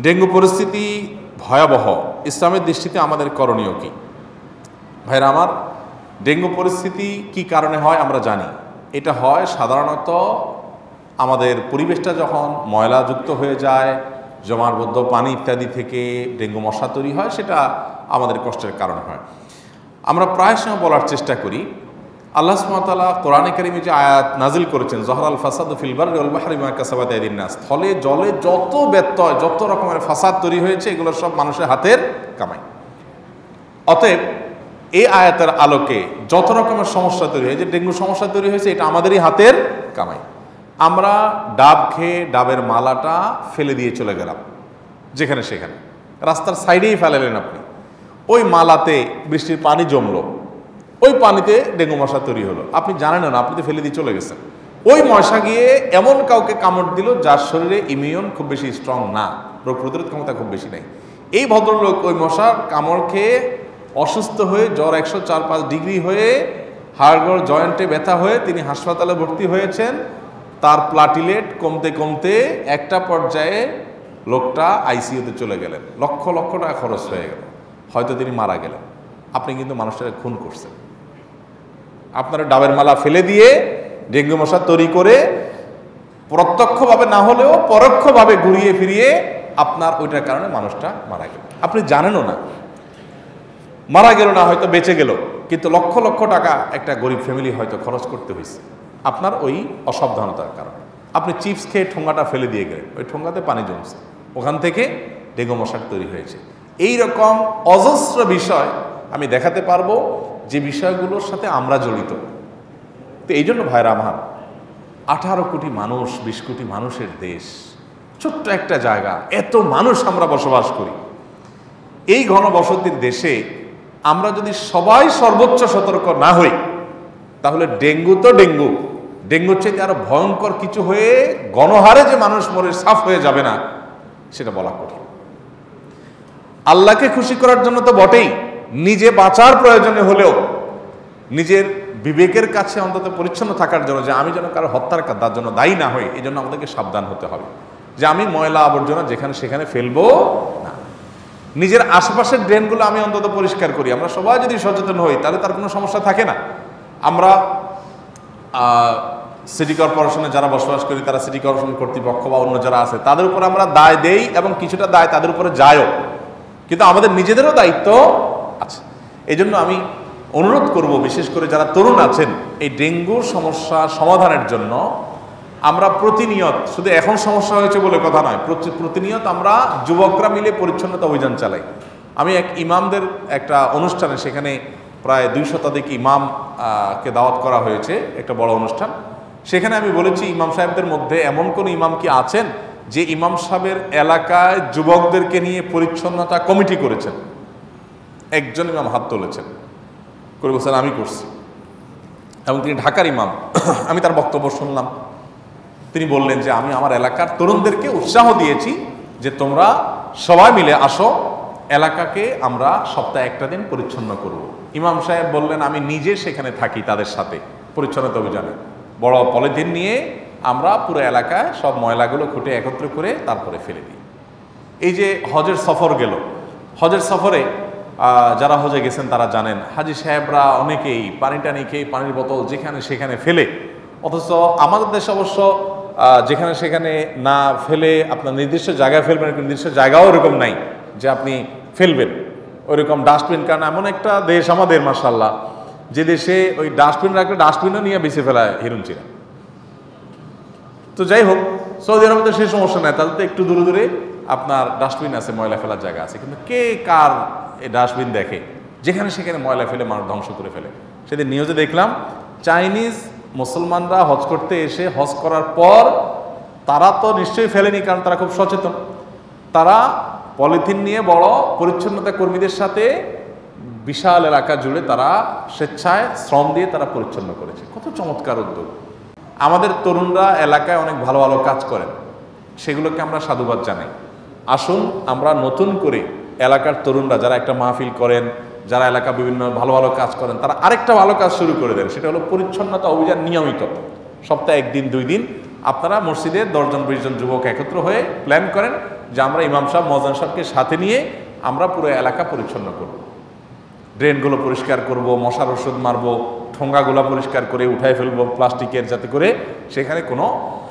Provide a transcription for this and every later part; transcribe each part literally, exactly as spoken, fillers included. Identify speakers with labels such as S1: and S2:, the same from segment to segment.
S1: Dengue পরিস্থিতি ভয়াবহ। ইসলামের দৃষ্টিতে আমাদের করণীয় কি? ভাইরা আমার, ডেঙ্গু পরিস্থিতি কি কারণে হয় আমরা জানি। এটা হয় সাধারণত আমাদের পরিবেশটা যখন ময়লাযুক্ত হয়ে যায়, জমাটবদ্ধ পানি ইত্যাদি থেকে ডেঙ্গু মশা তৈরি হয়, সেটা আমাদের কষ্টের কারণ হয়। আমরা প্রায় সময় বলার চেষ্টা করি, আল্লাহ সুবহানাহু ওয়া তাআলা কোরআনে কারিমে যে আয়াত নাজিল করেছেন, যহরাল ফাসাদু ফিল বাররি ওয়াল বাহরি বিমা কাসাবাত আইদিন নাস, স্থলে জলে যত ব্যত্যয়, যত রকমের ফাসাদ তৈরি হয়েছে, এগুলো সব মানুষের হাতের কামাই। অতএব এই আয়াতের আলোকে যত রকমের সমস্যা তৈরি হয়েছে, ডেঙ্গু সমস্যা তৈরি হয়েছে, এটা আমাদেরই হাতের কামাই। আমরা ডাব খেয়ে ডাবের মালাটা ফেলে দিয়ে চলে গেলাম যেখানে সেখানে, রাস্তার সাইডেই ফেলালেন আপনি, ওই মালাতে বৃষ্টির পানি জমলো, ওই পানিতে ডেঙ্গু মশা তৈরি হলো, আপনি জানেন না, আপনি তো ফেলে দিয়ে চলে গেছেন। ওই মশা গিয়ে এমন কাউকে কামড় দিল যার শরীরে ইমিউন খুব বেশি স্ট্রং না, রোগ প্রতিরোধ ক্ষমতা খুব বেশি নাই। এই ভদ্রলোক ওই মশার কামড় খেয়ে অসুস্থ হয়ে, জ্বর একশো চার পাঁচ ডিগ্রি হয়ে, হাড়গড় জয়েন্টে ব্যথা হয়ে তিনি হাসপাতালে ভর্তি হয়েছেন। তার প্লাটিলেট কমতে কমতে একটা পর্যায়ে লোকটা আইসিইউতে চলে গেলেন, লক্ষ লক্ষ টাকা খরচ হয়ে গেল, হয়তো তিনি মারা গেলেন। আপনি কিন্তু মানুষটাকে খুন করছেন। আপনারা ডাবের মালা ফেলে দিয়ে ডেঙ্গু মশা তৈরি করে প্রত্যক্ষভাবে না হলেও পরোক্ষভাবে ঘুরিয়ে ফিরিয়ে আপনার ওইটার কারণে মানুষটা মারা গেল। আপনি জানেনও না, মারা গেল না, হয়তো বেঁচে গেল, কিন্তু লক্ষ লক্ষ টাকা একটা গরিব ফ্যামিলি হয়তো খরচ করতে হয়েছে আপনার ওই অসাবধানতার কারণে। আপনি চিপস খেয়ে ঠোঙ্গাটা ফেলে দিয়ে গেলেন, ওই ঠোঙ্গাতে পানি জমছে, ওখান থেকে ডেঙ্গু মশার তৈরি হয়েছে। এই রকম অজস্র বিষয় আমি দেখাতে পারবো যে বিষয়গুলোর সাথে আমরা জড়িত। তো এই জন্য ভাইরা আমার, আঠারো কোটি মানুষ, বিশ কোটি মানুষের দেশ, ছোট্ট একটা জায়গা, এত মানুষ আমরা বসবাস করি। এই ঘনবসতির দেশে আমরা যদি সবাই সর্বোচ্চ সতর্ক না হই, তাহলে ডেঙ্গু তো ডেঙ্গু, ডেঙ্গুর চাইতে আরো ভয়ঙ্কর কিছু হয়ে গণহারে যে মানুষ মরে সাফ হয়ে যাবে না, সেটা বলা কঠিন। আল্লাহকে খুশি করার জন্য তো বটেই, নিজে বাঁচার প্রয়োজনে হলেও নিজের বিবেকের কাছে অন্তত পরিচ্ছন্ন থাকার জন্য, যে আমি যেন কারো হত্যার তার জন্য দায়ী না হই, এই জন্য আমাদেরকে সাবধান হতে হবে যে আমি ময়লা আবর্জনা যেখানে সেখানে ফেলবো না। নিজের আশেপাশের ড্রেনগুলো আমি অন্তত পরিষ্কার করি। আমরা সবাই যদি সচেতন হই, তাহলে তার কোনো সমস্যা থাকে না। আমরা সিটি কর্পোরেশনে যারা বসবাস করি, তারা সিটি কর্পোরেশন কর্তৃপক্ষ বা অন্য যারা আছে, তাদের উপর আমরা দায় দেই এবং কিছুটা দায় তাদের উপরে যায়ও, কিন্তু আমাদের নিজেদেরও দায়িত্ব আছে। এই জন্য আমি অনুরোধ করব, বিশেষ করে যারা তরুণ আছেন, এই ডেঙ্গুর সমস্যা সমাধানের জন্য আমরা প্রতিনিয়ত, শুধু এখন সমস্যা হয়েছে বলে কথা নয়, প্রতিনিয়ত আমরা যুবকরা মিলে পরিচ্ছন্নতা অভিযান চালাই। আমি এক ইমামদের একটা অনুষ্ঠানে, সেখানে প্রায় দুই শতাধিক ইমাম কে দাওয়াত করা হয়েছে, একটা বড় অনুষ্ঠান। সেখানে আমি বলেছি, ইমাম সাহেবদের মধ্যে এমন কোন ইমাম কি আছেন যে ইমাম সাহেবের এলাকায় যুবকদেরকে নিয়ে পরিচ্ছন্নতা কমিটি করেছেন? একজন ইমাম হাত তুলেছেন, করে বলছেন আমি করছি, এবং তিনি ঢাকার ইমাম। আমি তার বক্তব্য শুনলাম। তিনি বললেন যে আমি আমার এলাকার তরুণদেরকে উৎসাহ দিয়েছি যে তোমরা সবাই মিলে আসো, এলাকাকে আমরা সপ্তাহে একটা দিন পরিচ্ছন্ন করব। ইমাম সাহেব বললেন আমি নিজে সেখানে থাকি তাদের সাথে পরিচ্ছন্নতা অভিযানে, বড় পলিথিন নিয়ে আমরা পুরো এলাকায় সব ময়লাগুলো খুঁটে একত্র করে তারপরে ফেলে দিই। এই যে হজের সফর গেল, হজের সফরে যারা হজে গেছেন তারা জানেন, হাজি সাহেবরা অনেকেই পানি টানি খেয়ে পানির বোতল যেখানে সেখানে ফেলে, অথচ আমাদের দেশে অবশ্য যেখানে সেখানে না ফেলে আপনার নির্দিষ্ট জায়গায় ফেলবেন, নির্দিষ্ট জায়গাও এরকম নাই যে আপনি ফেলবেন ওইরকম ডাস্টবিন। কারণ এমন একটা দেশ আমাদের মাশাআল্লাহ, যে দেশে ওই ডাস্টবিন রাখলে ডাস্টবিনও নিয়ে বেছে ফেলায় হিরুনচিরা। তো যাই হোক, সৌদি আরবে তো সেই সমস্যা নেই, তাদের তো একটু দূরে দূরে আপনার ডাস্টবিন আছে, ময়লা ফেলার জায়গা আছে, কিন্তু কে কার এই ডাস্টবিন দেখে? যেখানে সেখানে ময়লা ফেলে মানুষ ধ্বংস করে ফেলে। সেদিন নিউজে দেখলাম, চাইনিজ মুসলমানরা হজ করতে এসে হজ করার পর, তারা তো নিশ্চয়ই ফেলেনি, কারণ তারা খুব সচেতন, তারা পলিথিন নিয়ে বড় পরিচ্ছন্নতা কর্মীদের সাথে বিশাল এলাকা জুড়ে তারা স্বেচ্ছায় শ্রম দিয়ে তারা পরিচ্ছন্ন করেছে। কত চমৎকার উদ্যোগ! আমাদের তরুণরা এলাকায় অনেক ভালো ভালো কাজ করেন, সেগুলোকে আমরা সাধুবাদ জানাই। আসুন আমরা নতুন করে এলাকার তরুণরা যারা একটা মাহফিল করেন, যারা এলাকা বিভিন্ন ভালো ভালো কাজ করেন, তারা আরেকটা ভালো কাজ শুরু করে দেন, সেটা হলো পরিচ্ছন্নতা অভিযান। নিয়মিত সপ্তাহে একদিন দুই দিন আপনারা মসজিদের দশজন বিশ জন যুবক একত্র হয়ে প্ল্যান করেন, যে আমরা ইমাম সাহেব মজান সাহেবকে সাথে নিয়ে আমরা পুরো এলাকা পরিচ্ছন্ন করব, ড্রেনগুলো পরিষ্কার করব, মশার ওষুধ মারব, ঠোঙ্গাগুলো পরিষ্কার করে উঠাই ফেলবো প্লাস্টিকের, যাতে করে সেখানে কোনো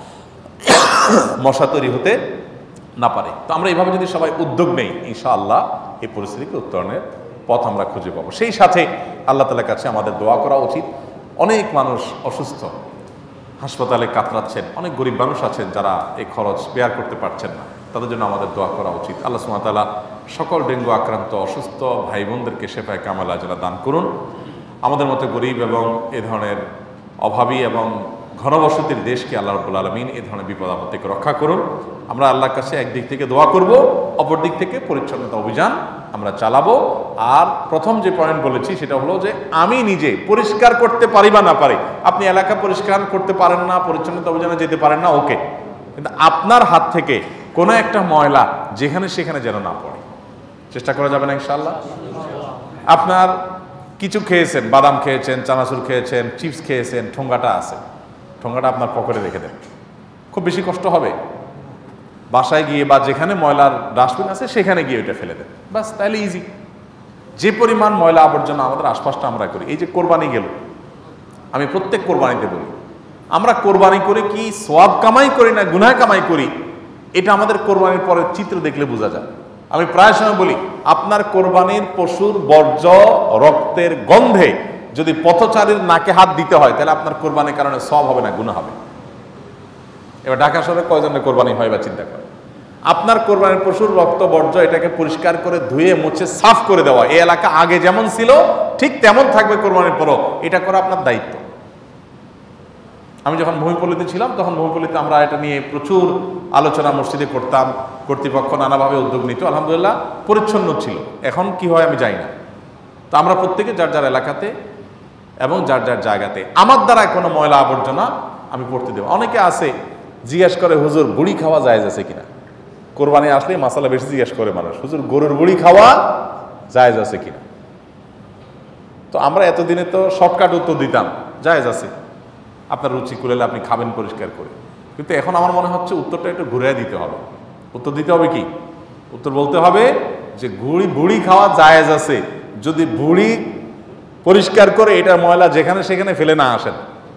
S1: মশা তৈরি হতে না পারে। তো আমরা এইভাবে যদি সবাই উদ্যোগ নেই, ইনশাআল্লাহ এই পরিস্থিতিকে উত্তরণের পথ আমরা খুঁজে পাবো। সেই সাথে আল্লাহ তাআলার কাছে আমাদের দোয়া করা উচিত। অনেক মানুষ অসুস্থ, হাসপাতালে কাতরাচ্ছেন, অনেক গরিব মানুষ আছেন যারা এই খরচ বেয়ার করতে পারছেন না, তাদের জন্য আমাদের দোয়া করা উচিত। আল্লাহ সুবহানাহু ওয়া তাআলা সকল ডেঙ্গু আক্রান্ত অসুস্থ ভাই বোনদেরকে শেফায়ে কামাল আজলা দান করুন। আমাদের মতো গরিব এবং এ ধরনের অভাবী এবং ঘনবসতির দেশকে আল্লাহ রাব্বুল আলামিন এ ধরনের বিপদ আপদ থেকে রক্ষা করুন। আমরা আল্লাহর কাছে একদিক থেকে দোয়া করব, অপর দিক থেকে পরিচ্ছন্নতা অভিযান আমরা চালাবো। আর প্রথম যে পয়েন্ট বলেছি সেটা হলো যে আমি নিজে পরিষ্কার করতে পারি বা না পারি, আপনি এলাকা পরিষ্কার করতে পারেন না, পরিচ্ছন্নতা অভিযানে যেতে পারেন না, ওকে, কিন্তু আপনার হাত থেকে কোনো একটা ময়লা যেখানে সেখানে যেন না পড়ে, চেষ্টা করা যাবে না ইনশাআল্লাহ। আপনার কিছু খেয়েছেন, বাদাম খেয়েছেন, চানাচুর খেয়েছেন, চিপস খেয়েছেন, ঠোঙ্গাটা আছে, ঠোঙ্গাটা আপনার পকেটে রেখে দেন, খুব বেশি কষ্ট হবে। বাসায় গিয়ে বা যেখানে ময়লার ডাস্টবিন আছে সেখানে গিয়ে ওইটা ফেলে দেন, বাস, তাহলে ইজি। যে পরিমাণ ময়লা আবর্জনা আমাদের আশপাশটা আমরা করি, এই যে কোরবানি গেল, আমি প্রত্যেক কোরবানিতে বলি, আমরা কোরবানি করে কি সওয়াব কামাই করি না গুনাহ কামাই করি, এটা আমাদের কোরবানির পরের চিত্র দেখলে বোঝা যায়। আমি প্রায় সময় বলি, আপনার কোরবানির পশুর বর্জ্য রক্তের গন্ধে যদি পথচারীর নাকে হাত দিতে হয়, তাহলে আপনার কোরবানির কারণে সওয়াব হবে না, গুনাহ হবে। এবার ঢাকা শহরে কয়জনের কোরবানি হয় বা চিন্তা করে, আপনার কোরবানির পশুর রক্ত বর্জ্য এটাকে পরিষ্কার করে ধুয়ে মুছে সাফ করে দেওয়া, এই এলাকা আগে যেমন ছিল ঠিক তেমন থাকবে কোরবানির পরও, এটা করা আপনার দায়িত্ব। আমি যখন ভূমিপল্লীতে ছিলাম তখন ভূমিপল্লীতে আমরা এটা নিয়ে প্রচুর আলোচনা মসজিদে করতাম, কর্তৃপক্ষ নানাভাবে উদ্যোগ নিত, আলহামদুলিল্লাহ পরিচ্ছন্ন ছিল। এখন কি হয় আমি জানি না। তো আমরা প্রত্যেকে যার যার এলাকাতে এবং যার যার জায়গাতে আমার দ্বারা কোনো ময়লা আবর্জনা আমি পড়তে দেবো। অনেকে আছে জিজ্ঞেস করে, হুজুর বুড়ি খাওয়া জায়েজ আছে কিনা? কোরবানি আসলে মাসালা বেশি জিজ্ঞেস করে মানুষ, হুজুর গরুর বুড়ি খাওয়া জায়েজ আছে কিনা? তো আমরা এতদিনে তো শর্টকাট উত্তর দিতাম, জায়েজ আছে, আপনার রুচি কুলালে আপনি খাবেন পরিষ্কার করে। কিন্তু এখন আমার মনে হচ্ছে উত্তরটা একটু ঘুরে দিতে হবে। উত্তর দিতে হবে কি? উত্তর বলতে হবে যে গুড়ি বুড়ি খাওয়া জায়েজ আছে যদি বুড়ি পরিষ্কার করে এটার ময়লা যেখানে সেখানে ফেলে না আসেন।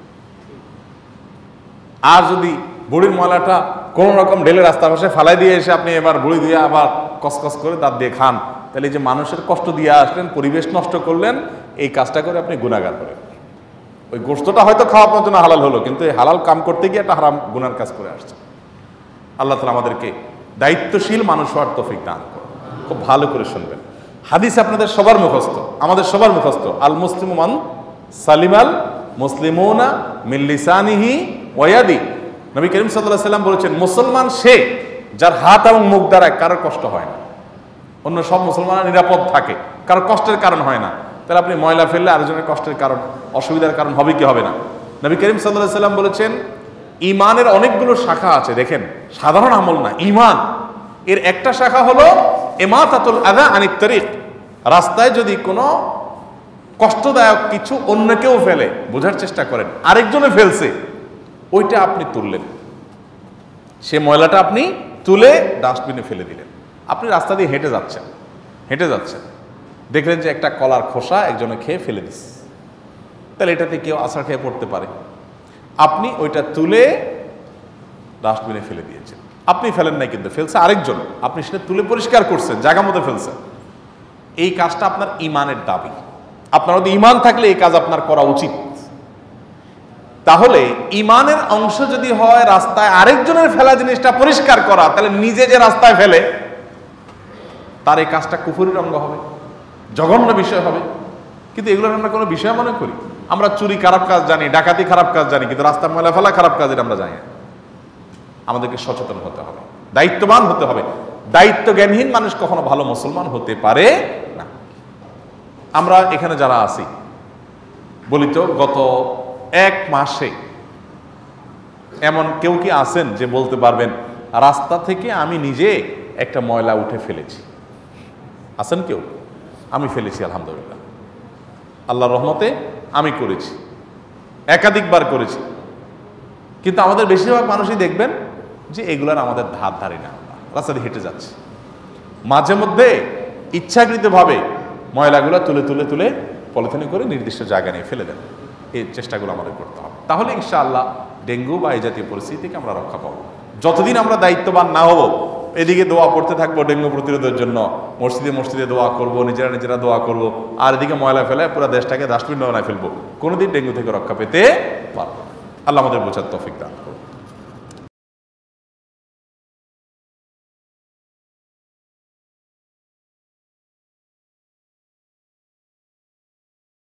S1: আর যদি বুড়ির ময়লাটা কোনো রকম ঢেলে রাস্তার পাশে ফালাই দিয়ে এসে আপনি এবার বুড়ি দিয়ে আবার কসকস করে দাঁত দিয়ে খান, তাহলে যে মানুষের কষ্ট দিয়ে আসলেন, পরিবেশ নষ্ট করলেন, এই কাজটা করে আপনি গুনাহগার করেন। ওই গোশতটা হয়তো খাওয়া আপনার জন্য হালাল হলো, কিন্তু এই হালাল কাম করতে গিয়ে একটা হারাম গুনার কাজ করে আসছে। আল্লাহ তাআলা আমাদেরকে দায়িত্বশীল মানুষ হওয়ার তৌফিক দান করুন। খুব ভালো করে শুনবেন, হাদিস আপনাদের সবার মুখস্থ, আমাদের সবার মুখস্থ, আল মুসলিমু মান সালিমাল মুসলিমুনা মিন লিসানিহি ওয়া ইয়াদি। নবী করিম সাল্লাল্লাহু আলাইহি সাল্লাম বলেছেন, মুসলমান সে যার হাত এবং মুখ দ্বারা কারোর কষ্ট হয় না। অন্য সব মুসলমানরা নিরাপদ থাকে, কারোর কষ্টের কারণ হয় না। তাহলে আপনি ময়লা ফেললে আরেকজনের কষ্টের কারণ, অসুবিধার কারণ হবে কি হবে না? নবী করিম সাল্লাল্লাহু আলাইহি সাল্লাম বলেছেন, ইমানের অনেকগুলো শাখা আছে, দেখেন সাধারণ আমল না, ইমান এর একটা শাখা হলো ইমাতাতুল আযা আনিত তরিক। রাস্তায় যদি কোনো কষ্টদায়ক কিছু অন্য কেউ ফেলে, বোঝার চেষ্টা করেন আরেকজনে ফেলছে, ওইটা আপনি তুললেন, সে ময়লাটা আপনি তুলে ডাস্টবিনে ফেলে দিলেন। আপনি রাস্তা দিয়ে হেঁটে যাচ্ছেন হেঁটে যাচ্ছেন দেখলেন যে একটা কলার খোসা একজনে খেয়ে ফেলে দিচ্ছে, তাহলে এটাতে কেউ আছাড় খেয়ে পড়তে পারে। আপনি ওইটা তুলে ডাস্টবিনে ফেলে দিয়েছেন, আপনি ফেলেন নাই কিন্তু ফেলছে আরেকজন, আপনি সেটা তুলে পরিষ্কার করছেন, জায়গা মতো ফেলছেন। এই কাজটা আপনার ইমানের দাবি। আপনার যদি ইমান থাকলে এই কাজ আপনার করা উচিত। তাহলে ইমানের অংশ যদি হয় রাস্তায় আরেকজনের ফেলা জিনিসটা পরিষ্কার করা, তাহলে নিজে যে রাস্তায় ফেলে তার এই কাজটা কুফরির অঙ্গ হবে, জঘন্য বিষয় হবে। কিন্তু এগুলোর আমরা কোনো বিষয় মনে করি, আমরা চুরি খারাপ কাজ জানি, ডাকাতি খারাপ কাজ জানি, কিন্তু রাস্তার ময়লা ফেলা খারাপ কাজ এটা আমরা জানি না। আমাদেরকে সচেতন হতে হবে, দায়িত্ববান হতে হবে। দায়িত্ব জ্ঞানহীন মানুষ কখনো ভালো মুসলমান হতে পারে না। আমরা এখানে যারা আছি বলি তো, গত এক মাসে এমন কেউ কি আছেন যে বলতে পারবেন রাস্তা থেকে আমি নিজে একটা ময়লা উঠে ফেলেছি? আছেন কেউ? আমি ফেলেছি, আলহামদুলিল্লাহ, আল্লাহর রহমতে আমি করেছি, একাধিকবার করেছি। কিন্তু আমাদের বেশিরভাগ মানুষই দেখবেন যে এগুলার আমাদের ধার ধারি না। রাস্তা দিয়ে হেঁটে যাচ্ছি, মাঝে মধ্যে ইচ্ছাকৃতভাবে ময়লাগুলো তুলে তুলে তুলে পলিথিনে করে নির্দিষ্ট জায়গা নিয়ে ফেলে দেন। এই চেষ্টাগুলো আমাদের করতে হবে, তাহলে ইনশাআল্লাহ ডেঙ্গু বা এই জাতীয় পরিস্থিতি থেকে আমরা রক্ষা পাবো। যতদিন আমরা দায়িত্ববান না হব, এদিকে দোয়া পড়তে থাকবো ডেঙ্গু প্রতিরোধের জন্য, মসজিদে মসজিদে দোয়া করব, নিজেরা নিজেরা দোয়া করব, আর এদিকে ময়লা ফেলে পুরো দেশটাকে ডাস্টবিন বানায় ফেলবো, কোনোদিন ডেঙ্গু থেকে রক্ষা পেতে পারবো। আল্লাহ আমাদের বোঝার তৌফিক দান।